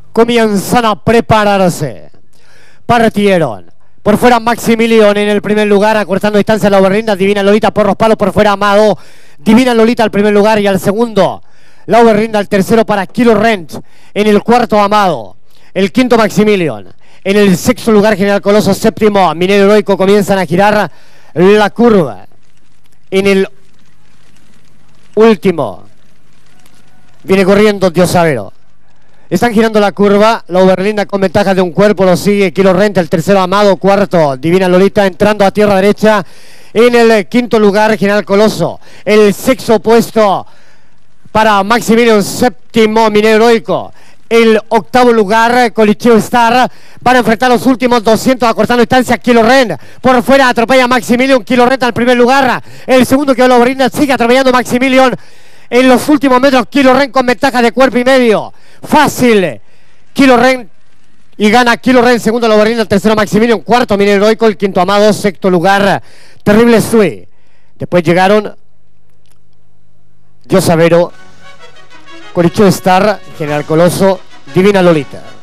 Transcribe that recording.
comienzan a prepararse. Partieron. Por fuera Maximilian en el primer lugar, acortando distancia la Uberlinda. Divina Lolita por los palos, por fuera Amado. Divina Lolita al primer lugar y al segundo la Uberlinda, al tercero para Kilo Rent. En el cuarto Amado. El quinto Maximilian. En el sexto lugar General Coloso, séptimo Minero Heroico. Comienzan a girar la curva. En el último viene corriendo Diosavero. Están girando la curva, la Uberlinda con ventaja de un cuerpo, lo sigue Kilo Rente, el tercero Amado, cuarto Divina Lolita entrando a tierra derecha. En el quinto lugar General Coloso, el sexto puesto para Maximilian, séptimo Minero Heroico. El octavo lugar, Colicheo Star. Van a enfrentar los últimos 200, acortando distancia. Kilo Ren por fuera, atropella a Maximilian. Kilo Ren al primer lugar. El segundo que va a la Uberlinda, sigue atropellando a Maximilian. En los últimos metros, Kilo Ren con ventaja de cuerpo y medio. Fácil. Kilo Ren y gana Kilo Ren. Segundo la Uberlinda, el tercero Maximilian. Cuarto Minero Heroico, el quinto Amado. Sexto lugar, Terrible Sui. Después llegaron Diosavero, Colicheo Star, General Coloso, Divina Lolita.